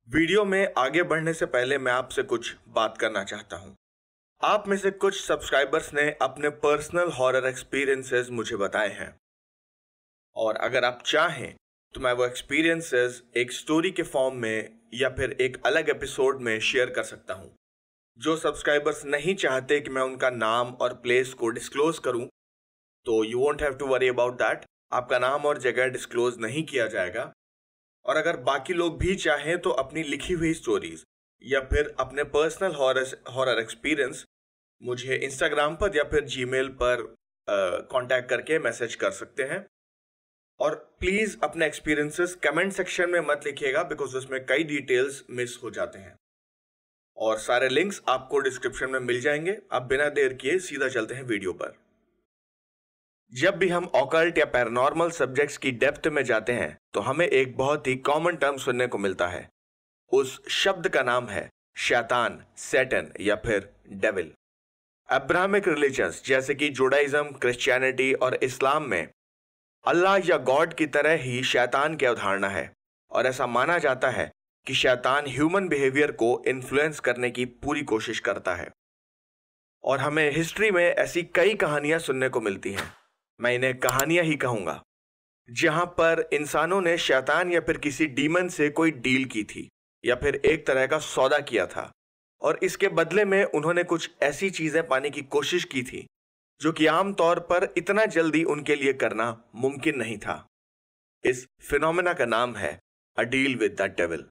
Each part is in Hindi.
वीडियो में आगे बढ़ने से पहले मैं आपसे कुछ बात करना चाहता हूं। आप में से कुछ सब्सक्राइबर्स ने अपने पर्सनल हॉरर एक्सपीरियंसेस मुझे बताए हैं और अगर आप चाहें तो मैं वो एक्सपीरियंसेस एक स्टोरी के फॉर्म में या फिर एक अलग एपिसोड में शेयर कर सकता हूं। जो सब्सक्राइबर्स नहीं चाहते कि मैं उनका नाम और प्लेस को डिस्क्लोज करूं तो you won't have to worry about that. आपका नाम और जगह डिस्क्लोज नहीं किया जाएगा। और अगर बाकी लोग भी चाहें तो अपनी लिखी हुई स्टोरीज या फिर अपने पर्सनल हॉरर एक्सपीरियंस मुझे इंस्टाग्राम पर या फिर जीमेल पर कांटेक्ट करके मैसेज कर सकते हैं। और प्लीज अपने एक्सपीरियंसेस कमेंट सेक्शन में मत लिखिएगा बिकॉज उसमें कई डिटेल्स मिस हो जाते हैं और सारे लिंक्स आपको डिस्क्रिप्शन में मिल जाएंगे। अब बिना देर किए सीधा चलते हैं वीडियो पर। जब भी हम ऑकल्ट या पैरानॉर्मल सब्जेक्ट्स की डेप्थ में जाते हैं तो हमें एक बहुत ही कॉमन टर्म सुनने को मिलता है। उस शब्द का नाम है शैतान, सैटन या फिर डेविल। अब्राहमिक रिलीजन्स जैसे कि जुडाइज्म, क्रिश्चियनिटी और इस्लाम में अल्लाह या गॉड की तरह ही शैतान की अवधारणा है और ऐसा माना जाता है कि शैतान ह्यूमन बिहेवियर को इन्फ्लुएंस करने की पूरी कोशिश करता है। और हमें हिस्ट्री में ऐसी कई कहानियां सुनने को मिलती हैं, मैं इन्हें कहानियां ही कहूंगा, जहां पर इंसानों ने शैतान या फिर किसी डीमन से कोई डील की थी या फिर एक तरह का सौदा किया था और इसके बदले में उन्होंने कुछ ऐसी चीजें पाने की कोशिश की थी जो कि आमतौर पर इतना जल्दी उनके लिए करना मुमकिन नहीं था। इस फिनोमेना का नाम है a deal with the devil.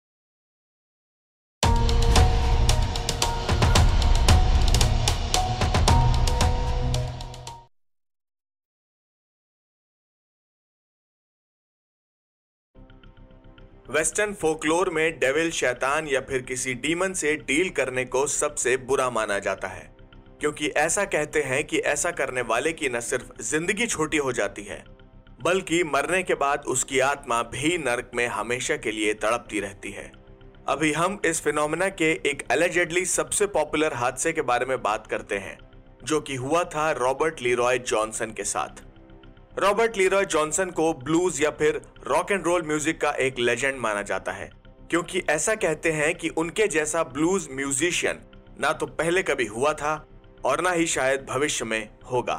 Western folklore में डेविल शैतान या फिर किसी डीमन से डील करने को सबसे बुरा माना जाता है क्योंकि ऐसा कहते हैं कि ऐसा करने वाले की न सिर्फ जिंदगी छोटी हो जाती है बल्कि मरने के बाद उसकी आत्मा भी नरक में हमेशा के लिए तड़पती रहती है। अभी हम इस फिनोमेना के एक एलिजेडली सबसे पॉपुलर हादसे के बारे में बात करते हैं जो कि हुआ था रॉबर्ट लीरॉय जॉनसन के साथ। रॉबर्ट लीरॉय जॉनसन को ब्लूज या फिर रॉक एंड रोल म्यूजिक का एक लेजेंड माना जाता है क्योंकि ऐसा कहते हैं कि उनके जैसा ब्लूज म्यूजिशियन ना तो पहले कभी हुआ था और ना ही शायद भविष्य में होगा।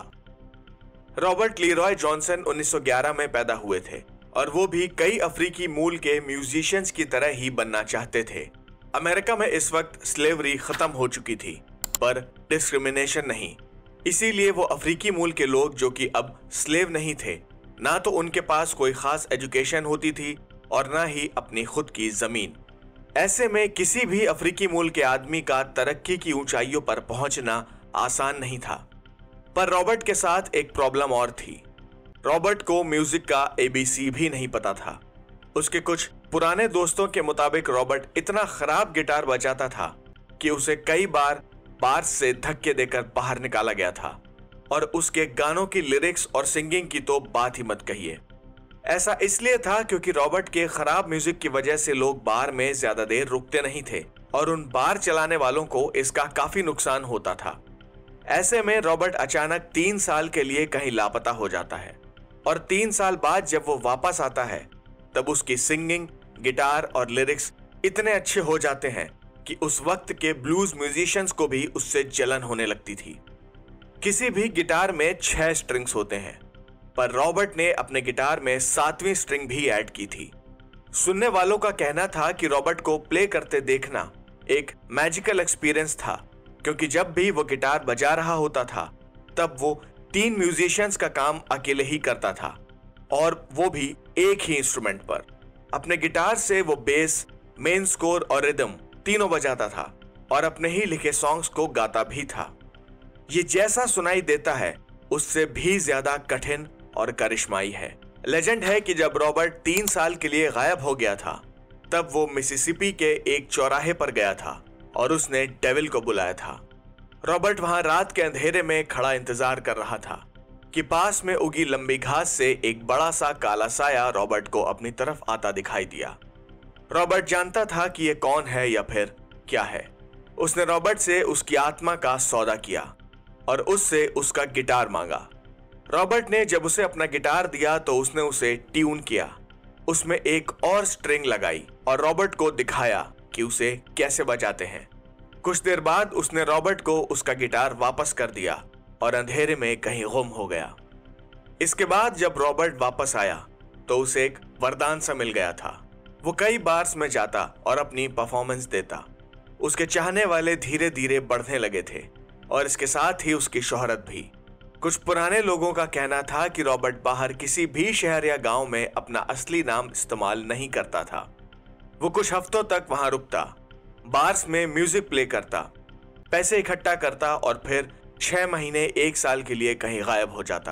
रॉबर्ट लीरॉय जॉनसन 1911 में पैदा हुए थे और वो भी कई अफ्रीकी मूल के म्यूजिशियंस की तरह ही बनना चाहते थे। अमेरिका में इस वक्त स्लेवरी खत्म हो चुकी थी पर डिस्क्रिमिनेशन नहीं, इसीलिए वो अफ्रीकी मूल के लोग जो कि अब स्लेव नहीं थे, ना तो उनके पास कोई खास एजुकेशन होती थी और ना ही अपनी खुद की जमीन। ऐसे में किसी भी अफ्रीकी मूल के आदमी का तरक्की की ऊंचाइयों पर पहुंचना आसान नहीं था। पर रॉबर्ट के साथ एक प्रॉब्लम और थी। रॉबर्ट को म्यूजिक का एबीसी भी नहीं पता था। उसके कुछ पुराने दोस्तों के मुताबिक रॉबर्ट इतना खराब गिटार बजाता था कि उसे कई बार बार्स से धक्के देकर बाहर निकाला गया था और उसके गानों की लिरिक्स और सिंगिंग की तो बात ही मत कहिए। ऐसा इसलिए था क्योंकि रॉबर्ट के खराब म्यूजिक की वजह से लोग बार में ज्यादा देर रुकते नहीं थे और उन बार चलाने वालों को इसका काफी नुकसान होता था। ऐसे में रॉबर्ट अचानक 3 साल के लिए कहीं लापता हो जाता है और 3 साल बाद जब वो वापस आता है तब उसकी सिंगिंग, गिटार और लिरिक्स इतने अच्छे हो जाते हैं कि उस वक्त के ब्लूज म्यूजिशियंस को भी उससे जलन होने लगती थी। किसी भी गिटार में 6 स्ट्रिंग्स होते हैं पर रॉबर्ट ने अपने गिटार में 7वीं स्ट्रिंग भी ऐड की थी। सुनने वालों का कहना था कि रॉबर्ट को प्ले करते देखना एक मैजिकल एक्सपीरियंस था क्योंकि जब भी वो गिटार बजा रहा होता था तब वो 3 म्यूजिशियंस का काम अकेले ही करता था और वो भी एक ही इंस्ट्रूमेंट पर। अपने गिटार से वो बेस, मेन स्कोर और रिदम तीनों बजाता था और अपने ही लिखे सॉन्ग्स को गाता भी था। ये जैसा सुनाई देता है उससे भी ज्यादा कठिन और करिश्माई है। लेजेंड है कि जब रॉबर्ट 3 साल के लिए गायब हो गया था तब वो मिसिसिपी के एक चौराहे पर गया था और उसने डेविल को बुलाया था। रॉबर्ट वहां रात के अंधेरे में खड़ा इंतजार कर रहा था कि पास में उगी लंबी घास से एक बड़ा सा काला साया रॉबर्ट को अपनी तरफ आता दिखाई दिया। रॉबर्ट जानता था कि ये कौन है या फिर क्या है। उसने रॉबर्ट से उसकी आत्मा का सौदा किया और उससे उसका गिटार मांगा। रॉबर्ट ने जब उसे अपना गिटार दिया तो उसने उसे ट्यून किया, उसमें एक और स्ट्रिंग लगाई और रॉबर्ट को दिखाया कि उसे कैसे बजाते हैं। कुछ देर बाद उसने रॉबर्ट को उसका गिटार वापस कर दिया और अंधेरे में कहीं गुम हो गया। इसके बाद जब रॉबर्ट वापस आया तो उसे एक वरदान सा मिल गया था। वो कई बार्स में जाता और अपनी परफॉर्मेंस देता। उसके चाहने वाले धीरे धीरे बढ़ने लगे थे और इसके साथ ही उसकी शोहरत भी। कुछ पुराने लोगों का कहना था कि रॉबर्ट बाहर किसी भी शहर या गांव में अपना असली नाम इस्तेमाल नहीं करता था। वो कुछ हफ्तों तक वहां रुकता, बार्स में म्यूजिक प्ले करता, पैसे इकट्ठा करता और फिर 6 महीने 1 साल के लिए कहीं गायब हो जाता।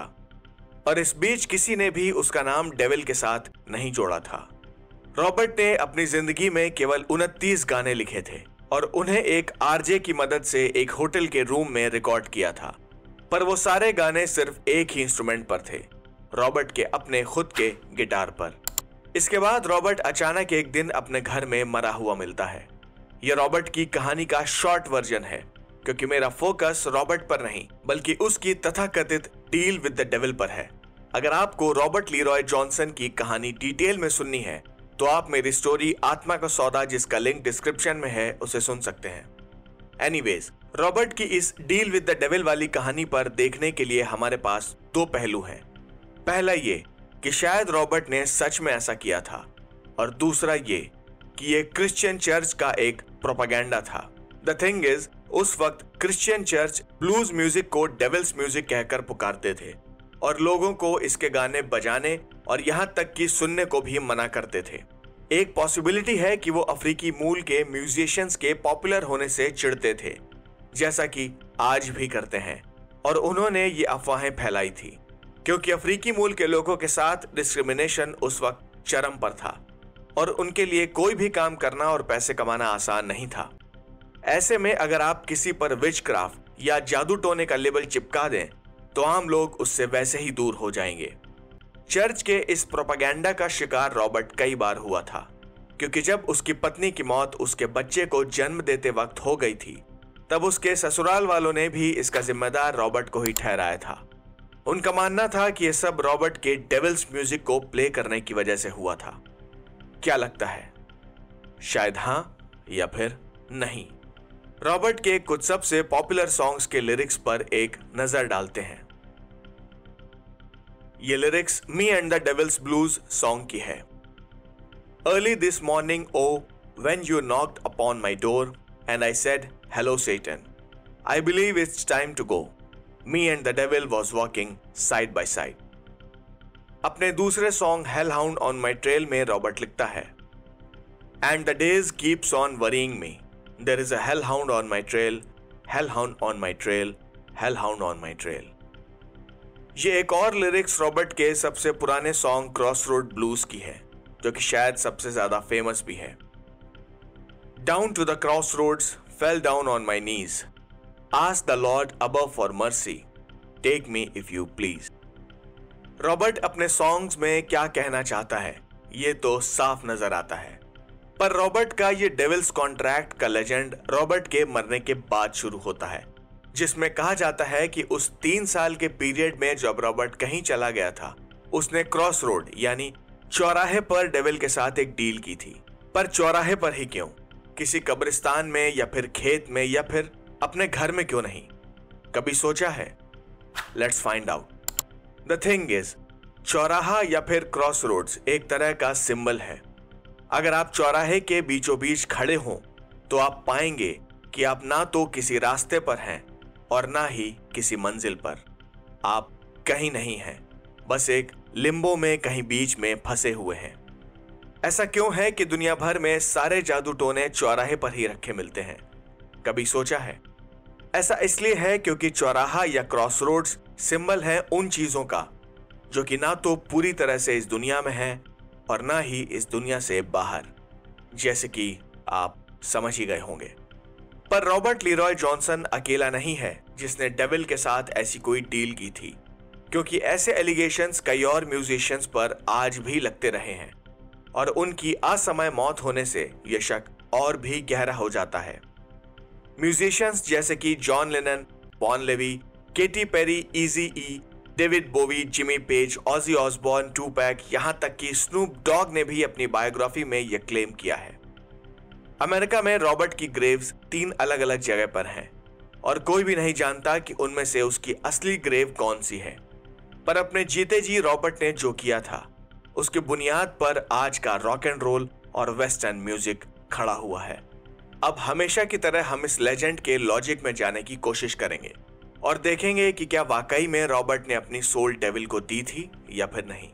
और इस बीच किसी ने भी उसका नाम डेविल के साथ नहीं जोड़ा था। रॉबर्ट ने अपनी जिंदगी में केवल 29 गाने लिखे थे और उन्हें एक आरजे की मदद से एक होटल के रूम में रिकॉर्ड किया था। पर वो सारे गाने सिर्फ एक ही इंस्ट्रूमेंट पर थे, रॉबर्ट के अपने खुद के गिटार पर। इसके बाद रॉबर्ट अचानक एक दिन अपने घर में मरा हुआ मिलता है। यह रॉबर्ट की कहानी का शॉर्ट वर्जन है, क्योंकि मेरा फोकस रॉबर्ट पर नहीं बल्कि उसकी तथाकथित डील विद द डेविल पर है। अगर आपको रॉबर्ट लीरॉय जॉनसन की कहानी डिटेल में सुननी है तो आप मेरी स्टोरी आत्मा का सौदा, जिसका लिंक डिस्क्रिप्शन में है, उसे सुन सकते हैं। एनीवेज, रॉबर्ट की इस डील विद द डेविल वाली कहानी पर देखने के लिए हमारे पास 2 पहलू हैं। पहला ये कि शायद रॉबर्ट ने सच में ऐसा किया था, और दूसरा ये कि ये क्रिश्चियन चर्च का एक प्रोपेगेंडा था। द थिंग इज, उस वक्त क्रिश्चियन चर्च ब्लूज म्यूजिक को डेविल्स म्यूजिक कहकर पुकारते थे और लोगों को इसके गाने बजाने और यहां तक कि सुनने को भी मना करते थे। एक पॉसिबिलिटी है कि वो अफ्रीकी मूल के म्यूजिशियंस के पॉपुलर होने से चिढ़ते थे, जैसा कि आज भी करते हैं, और उन्होंने ये अफवाहें फैलाई थी क्योंकि अफ्रीकी मूल के लोगों के साथ डिस्क्रिमिनेशन उस वक्त चरम पर था और उनके लिए कोई भी काम करना और पैसे कमाना आसान नहीं था। ऐसे में अगर आप किसी पर विचक्राफ्ट या जादू टोने का लेबल चिपका दें तो आम लोग उससे वैसे ही दूर हो जाएंगे। चर्च के इस प्रोपेगेंडा का शिकार रॉबर्ट कई बार हुआ था, क्योंकि जब उसकी पत्नी की मौत उसके बच्चे को जन्म देते वक्त हो गई थी तब उसके ससुराल वालों ने भी इसका जिम्मेदार रॉबर्ट को ही ठहराया था। उनका मानना था कि यह सब रॉबर्ट के डेविल्स म्यूजिक को प्ले करने की वजह से हुआ था। क्या लगता है? शायद हां या फिर नहीं। रॉबर्ट के कुछ सबसे पॉपुलर सॉन्ग्स के लिरिक्स पर एक नजर डालते हैं। ये lyrics me and the devils blues song की है। Early this morning O when you knocked upon my door and I said hello Satan, I believe it's time to go, me and the devil was walking side by side. अपने दूसरे song hello hound on my trail में रॉबर्ट लिखता है, and the days keeps on worrying me, there is a hello hound on my trail, hello hound on my trail, hello hound on my trail. ये एक और लिरिक्स रॉबर्ट के सबसे पुराने सॉन्ग क्रॉसरोड ब्लूज की है, जो कि शायद सबसे ज्यादा फेमस भी है। Down to the crossroads fell down on my knees, ask the Lord above for mercy, take me if you please. Robert अपने सॉन्ग्स में क्या कहना चाहता है ये तो साफ नजर आता है, पर रॉबर्ट का ये डेविल्स कॉन्ट्रैक्ट का लेजेंड रॉबर्ट के मरने के बाद शुरू होता है, जिसमें कहा जाता है कि उस 3 साल के पीरियड में जब रॉबर्ट कहीं चला गया था उसने क्रॉस रोड यानी चौराहे पर डेविल के साथ एक डील की थी। पर चौराहे पर ही क्यों? किसी कब्रिस्तान में या फिर खेत में या फिर अपने घर में क्यों नहीं? कभी सोचा है? Let's find out. The thing is, चौराहा या फिर क्रॉस रोड्स एक तरह का सिंबल है। अगर आप चौराहे के बीचों बीच खड़े हों तो आप पाएंगे कि आप ना तो किसी रास्ते पर हैं और ना ही किसी मंजिल पर। आप कहीं नहीं हैं, बस एक लिम्बो में कहीं बीच में फंसे हुए हैं। ऐसा क्यों है कि दुनिया भर में सारे जादू टोने चौराहे पर ही रखे मिलते हैं? कभी सोचा है? ऐसा इसलिए है क्योंकि चौराहा या क्रॉस रोड्स सिंबल है उन चीजों का जो कि ना तो पूरी तरह से इस दुनिया में है और ना ही इस दुनिया से बाहर, जैसे कि आप समझ ही गए होंगे। पर रॉबर्ट लीरॉय जॉनसन अकेला नहीं है जिसने डेविल के साथ ऐसी कोई डील की थी, क्योंकि ऐसे एलिगेशंस कई और म्यूजिशियंस पर आज भी लगते रहे हैं और उनकी असमय मौत होने से यह शक और भी गहरा हो जाता है। म्यूजिशियंस जैसे कि जॉन लेनन, बॉन लेवी, केटी पेरी, इजी ई, David बोवी, Jimmy page, Aussie Osborne, टूपैक, यहां तक कि स्नूप डॉग ने भी अपनी बायोग्राफी में यह क्लेम किया है। अमेरिका में रॉबर्ट की ग्रेव्स 3 अलग अलग जगह पर हैं और कोई भी नहीं जानता कि उनमें से उसकी असली ग्रेव कौन सी है। पर अपने जीते जी रॉबर्ट ने जो किया था उसकी बुनियाद पर आज का रॉक एंड रोल और वेस्टर्न म्यूजिक खड़ा हुआ है। अब हमेशा की तरह हम इस लेजेंड के लॉजिक में जाने की कोशिश करेंगे और देखेंगे कि क्या वाकई में रॉबर्ट ने अपनी सोल डेविल को दी थी या फिर नहीं।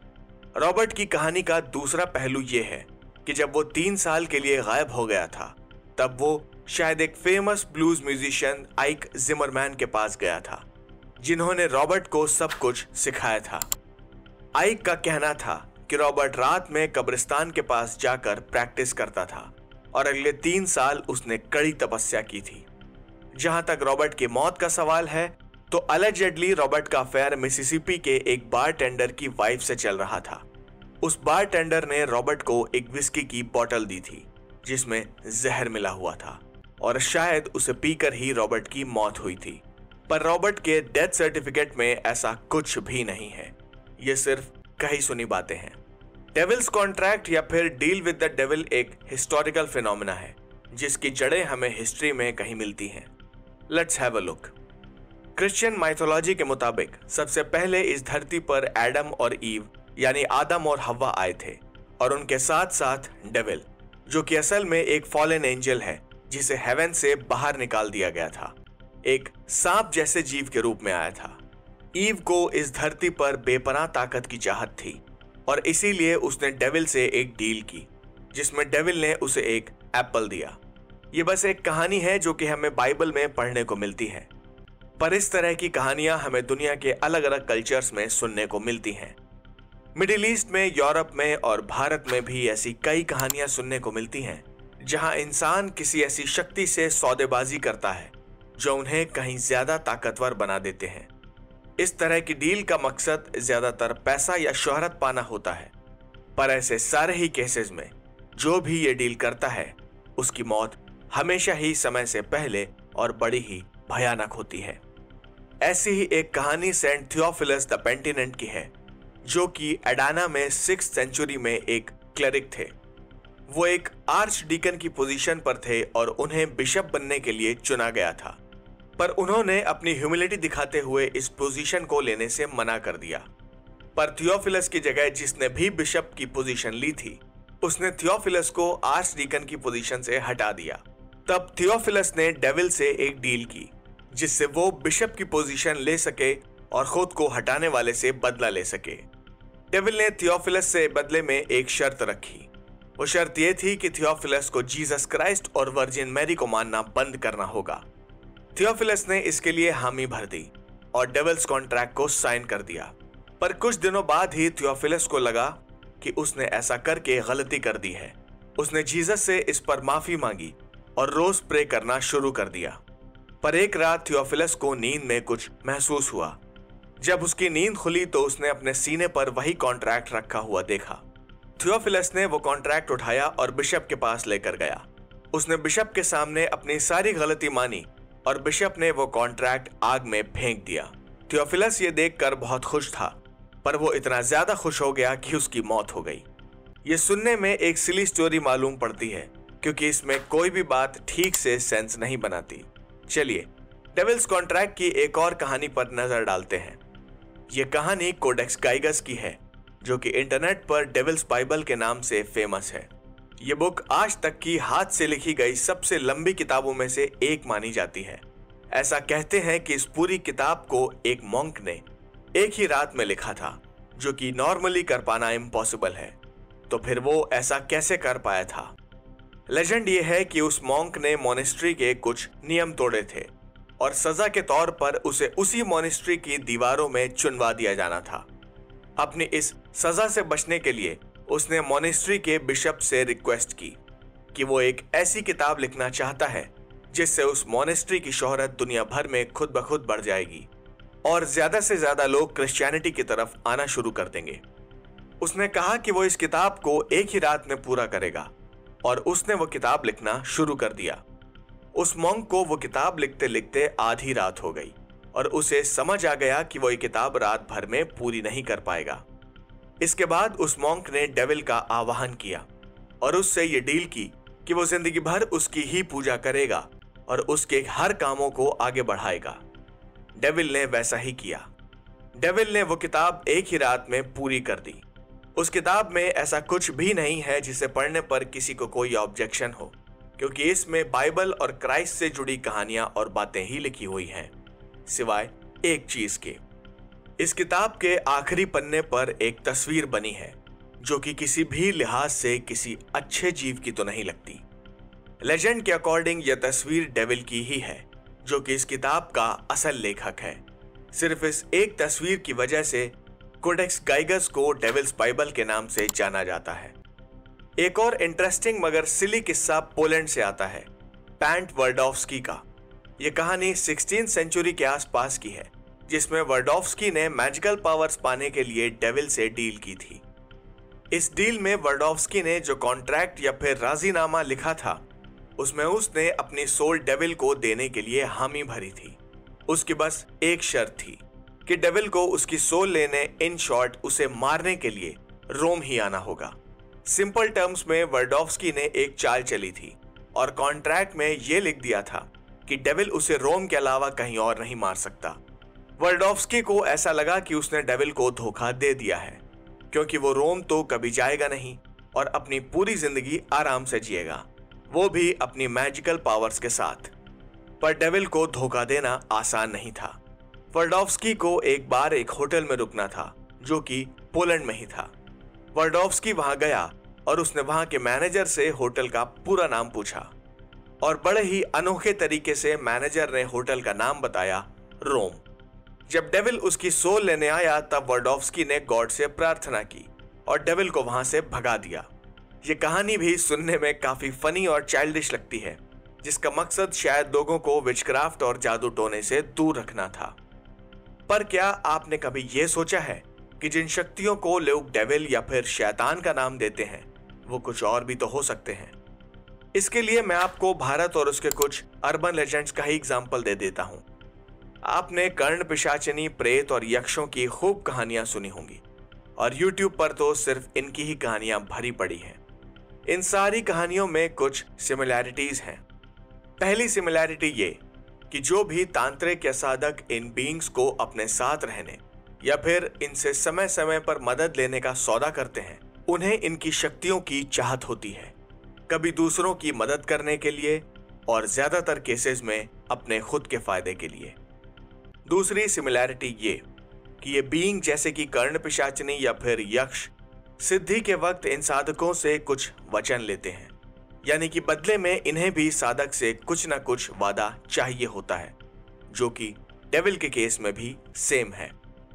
रॉबर्ट की कहानी का दूसरा पहलू यह है कि जब वो 3 साल के लिए गायब हो गया था तब वो शायद एक फेमस ब्लूज म्यूजिशियन आइक जिमरमैन के पास गया था, जिन्होंने रॉबर्ट को सब कुछ सिखाया था। आइक का कहना था कि रॉबर्ट रात में कब्रिस्तान के पास जाकर प्रैक्टिस करता था और अगले 3 साल उसने कड़ी तपस्या की थी। जहां तक रॉबर्ट की मौत का सवाल है तो अलेजेडली रॉबर्ट का अफेयर मिसिसिपी के एक बारटेंडर की वाइफ से चल रहा था। उस बारटेंडर ने रॉबर्ट को एक विस्की की बोतल दी थी जिसमें जहर मिला हुआ था और शायद उसे पीकर ही रॉबर्ट की मौत हुई थी। पर रॉबर्ट के डेथ सर्टिफिकेट में ऐसा कुछ भी नहीं है, ये सिर्फ कही सुनी बातें हैं। डेविल्स कॉन्ट्रैक्ट या फिर डील विद द डेविल एक हिस्टोरिकल फिनोमेना है जिसकी जड़ें हमें हिस्ट्री में कहीं मिलती हैं। Let's have a look. Christian mythology के मुताबिक सबसे पहले इस धरती पर एडम और ईव यानी आदम और हव्वा आए थे और उनके साथ साथ डेविल, जो कि असल में एक फॉलन एंजल है जिसे हेवन से बाहर निकाल दिया गया था, एक सांप जैसे जीव के रूप में आया था। ईव को इस धरती पर बेपनाह ताकत की चाहत थी और इसीलिए उसने डेविल से एक डील की जिसमें डेविल ने उसे एक एप्पल दिया। ये बस एक कहानी है जो कि हमें बाइबल में पढ़ने को मिलती है, पर इस तरह की कहानियां हमें दुनिया के अलग अलग कल्चर्स में सुनने को मिलती हैं। मिडिल ईस्ट में, यूरोप में और भारत में भी ऐसी कई कहानियां सुनने को मिलती हैं जहां इंसान किसी ऐसी शक्ति से सौदेबाजी करता है जो उन्हें कहीं ज्यादा ताकतवर बना देते हैं। इस तरह की डील का मकसद ज्यादातर पैसा या शोहरत पाना होता है, पर ऐसे सारे ही केसेस में जो भी ये डील करता है उसकी मौत हमेशा ही समय से पहले और बड़ी ही भयानक होती है। ऐसी ही एक कहानी सेंट थियोफिलस द पेंटिनेंट की है, जो कि एडाना में 6th सेंचुरी में एक क्लेरिक थे। वो एक आर्च डीकन की पोजीशन पर थे और उन्हें बिशप बनने के लिए चुना गया था, पर उन्होंने अपनी ह्यूमिलिटी दिखाते हुए इस पोजीशन को लेने से मना कर दिया। पर थियोफिलस की जगह जिसने भी बिशप की पोजीशन ली थी उसने थियोफिलस को आर्च डीकन की पोजीशन से हटा दिया। तब थियोफिलस ने डेविल से एक डील की जिससे वो बिशप की पोजीशन ले सके और खुद को हटाने वाले से बदला ले सके। डेविल ने थियोफिलस से बदले में एक शर्त रखी। वो शर्त ये थी कि थियोफिलस को जीसस क्राइस्ट और वर्जिन मैरी को मानना बंद करना होगा। थियोफिलस ने इसके लिए हामी भर दी और डेविल्स कॉन्ट्रैक्ट को साइन कर दिया। पर कुछ दिनों बाद ही थियोफिलस को लगा कि उसने ऐसा करके गलती कर दी है। उसने जीसस से इस पर माफी मांगी और रोज प्रे करना शुरू कर दिया। पर एक रात थियोफिलस को नींद में कुछ महसूस हुआ। जब उसकी नींद खुली तो उसने अपने सीने पर वही कॉन्ट्रैक्ट रखा हुआ देखा। थियोफिलस ने वो कॉन्ट्रैक्ट उठाया और बिशप के पास लेकर गया। उसने बिशप के सामने अपनी सारी गलती मानी और बिशप ने वो कॉन्ट्रैक्ट आग में फेंक दिया। थियोफिलस ये देखकर बहुत खुश था, पर वो इतना ज्यादा खुश हो गया कि उसकी मौत हो गई। ये सुनने में एक सिली स्टोरी मालूम पड़ती है क्योंकि इसमें कोई भी बात ठीक से सेंस नहीं बनाती। चलिए डेविल्स कॉन्ट्रैक्ट की एक और कहानी पर नजर डालते हैं। ये कहानी कोडेक्स गाइगस की है जो कि इंटरनेट पर डेविल्स बाइबल के नाम से फेमस है। ये बुक आज तक की हाथ से लिखी गई सबसे लंबी किताबों में से एक मानी जाती है। ऐसा कहते हैं कि इस पूरी किताब को एक मॉन्क ने एक ही रात में लिखा था, जो कि नॉर्मली कर पाना इम्पॉसिबल है। तो फिर वो ऐसा कैसे कर पाया था? लेजेंड ये है कि उस मॉन्क ने मोनेस्ट्री के कुछ नियम तोड़े थे और सजा के तौर पर उसे उसी मोनेस्ट्री की दीवारों में चुनवा दिया जाना था। अपनी इस सजा से बचने के लिए उसने मोनेस्ट्री के बिशप से रिक्वेस्ट की कि वो एक ऐसी किताब लिखना चाहता है जिससे उस मोनेस्ट्री की शोहरत दुनिया भर में खुद ब खुद बढ़ जाएगी और ज्यादा से ज्यादा लोग क्रिश्चियनिटी की तरफ आना शुरू कर देंगे। उसने कहा कि वो इस किताब को एक ही रात में पूरा करेगा और उसने वो किताब लिखना शुरू कर दिया। उस मॉन्क को वो किताब लिखते लिखते आधी रात हो गई और उसे समझ आ गया कि वो ये किताब रात भर में पूरी नहीं कर पाएगा। इसके बाद उस मॉन्क ने डेविल का आवाहन किया और उससे ये डील की कि वो जिंदगी भर उसकी ही पूजा करेगा और उसके हर कामों को आगे बढ़ाएगा। डेविल ने वैसा ही किया। डेविल ने वो किताब एक ही रात में पूरी कर दी। उस किताब में ऐसा कुछ भी नहीं है जिसे पढ़ने पर किसी को कोई ऑब्जेक्शन हो, क्योंकि इसमें बाइबल और क्राइस्ट से जुड़ी कहानियां और बातें ही लिखी हुई हैं, सिवाय एक चीज के। इस किताब के आखिरी पन्ने पर एक तस्वीर बनी है जो कि किसी भी लिहाज से किसी अच्छे जीव की तो नहीं लगती। लेजेंड के अकॉर्डिंग यह तस्वीर डेविल की ही है, जो कि इस किताब का असल लेखक है। सिर्फ इस एक तस्वीर की वजह से कोडेक्स गाइगस को डेविल्स बाइबल के नाम से जाना जाता है। एक और इंटरेस्टिंग मगर सिली किस्सा पोलैंड से आता है, पैन ट्वर्डोव्स्की का। यह कहानी 16वीं सेंचुरी के आसपास की है, जिसमें वर्डोव्स्की ने मैजिकल पावर्स पाने के लिए डेविल से डील की थी। इस डील में वर्डोव्स्की ने जो कॉन्ट्रैक्ट या फिर राजीनामा लिखा था, उसमें उसने अपनी सोल डेविल को देने के लिए हामी भरी थी। उसकी बस एक शर्त थी कि डेविल को उसकी सोल लेने, इन शॉर्ट उसे मारने के लिए रोम ही आना होगा। सिंपल टर्म्स में वर्डोव्स्की ने एक चाल चली थी और कॉन्ट्रैक्ट में यह लिख दिया था कि डेविल उसे रोम के अलावा कहीं और नहीं मार सकता। वर्डोव्स्की को ऐसा लगा कि उसने डेविल को धोखा दे दिया है, क्योंकि वो रोम तो कभी जाएगा नहीं और अपनी पूरी जिंदगी आराम से जिएगा, वो भी अपनी मैजिकल पावर्स के साथ। पर डेविल को धोखा देना आसान नहीं था। वर्डोव्स्की को एक बार एक होटल में रुकना था, जो कि पोलैंड में ही था। वर्डोव्स्की वहां गया और उसने वहां के मैनेजर से होटल का पूरा नाम पूछा और बड़े ही अनोखे तरीके से मैनेजर ने होटल का नाम बताया, रोम। जब डेविल उसकी सोल लेने आया तब वर्डोव्स्की ने गॉड से प्रार्थना की और डेविल को वहां से भगा दिया। ये कहानी भी सुनने में काफी फनी और चाइल्डिश लगती है, जिसका मकसद शायद लोगों को विचक्राफ्ट और जादू टोने से दूर रखना था। पर क्या आपने कभी यह सोचा है कि जिन शक्तियों को लोग डेविल या फिर शैतान का नाम देते हैं, वो कुछ और भी तो हो सकते हैं। इसके लिए मैं आपको भारत और उसके कुछ अर्बन लेजेंड्स का ही एग्जाम्पल दे देता हूं। आपने कर्ण, पिशाचिनी, प्रेत और यक्षों की खूब कहानियां सुनी होंगी और YouTube पर तो सिर्फ इनकी ही कहानियां भरी पड़ी हैं। इन सारी कहानियों में कुछ सिमिलैरिटीज हैं। पहली सिमिलैरिटी ये कि जो भी तांत्रिक या साधक इन बीइंग्स को अपने साथ रहने या फिर इनसे समय समय पर मदद लेने का सौदा करते हैं, उन्हें इनकी शक्तियों की चाहत होती है, कभी दूसरों की मदद करने के लिए और ज्यादातर केसेस में अपने खुद के फायदे के लिए। दूसरी सिमिलैरिटी ये कि ये बीइंग जैसे कि कर्ण, पिशाचिनी या फिर यक्ष सिद्धि के वक्त इन साधकों से कुछ वचन लेते हैं, यानी कि बदले में इन्हें भी साधक से कुछ ना कुछ वादा चाहिए होता है, जो कि डेविल के केस में भी सेम है।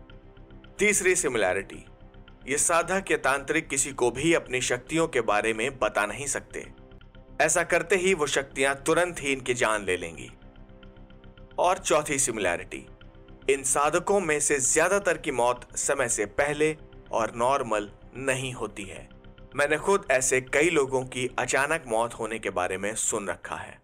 तीसरी सिमिलैरिटी, ये साधक या तांत्रिक किसी को भी अपनी शक्तियों के बारे में बता नहीं सकते। ऐसा करते ही वो शक्तियां तुरंत ही इनकी जान ले लेंगी। और चौथी सिमिलैरिटी, इन साधकों में से ज्यादातर की मौत समय से पहले और नॉर्मल नहीं होती है। मैंने खुद ऐसे कई लोगों की अचानक मौत होने के बारे में सुन रखा है।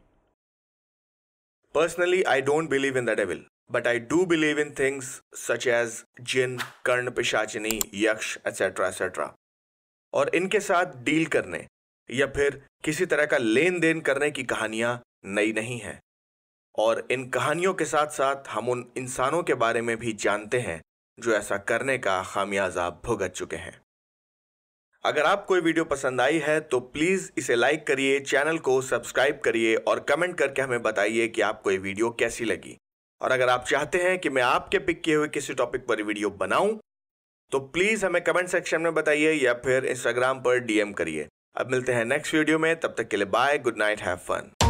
Personally I don't believe in the devil, but I do believe in things such as जिन, कर्ण, पिशाचिनी, यक्ष एटसेट्रा एटसेट्रा। और इनके साथ डील करने या फिर किसी तरह का लेन देन करने की कहानियां नई नहीं हैं। और इन कहानियों के साथ साथ हम उन इंसानों के बारे में भी जानते हैं जो ऐसा करने का खामियाजा भुगत चुके हैं। अगर आपको ये वीडियो पसंद आई है तो प्लीज इसे लाइक करिए, चैनल को सब्सक्राइब करिए और कमेंट करके हमें बताइए कि आपको ये वीडियो कैसी लगी। और अगर आप चाहते हैं कि मैं आपके पिक किए हुए किसी टॉपिक पर वीडियो बनाऊं तो प्लीज हमें कमेंट सेक्शन में बताइए या फिर इंस्टाग्राम पर DM करिए। अब मिलते हैं नेक्स्ट वीडियो में, तब तक के लिए bye, good night, have fun.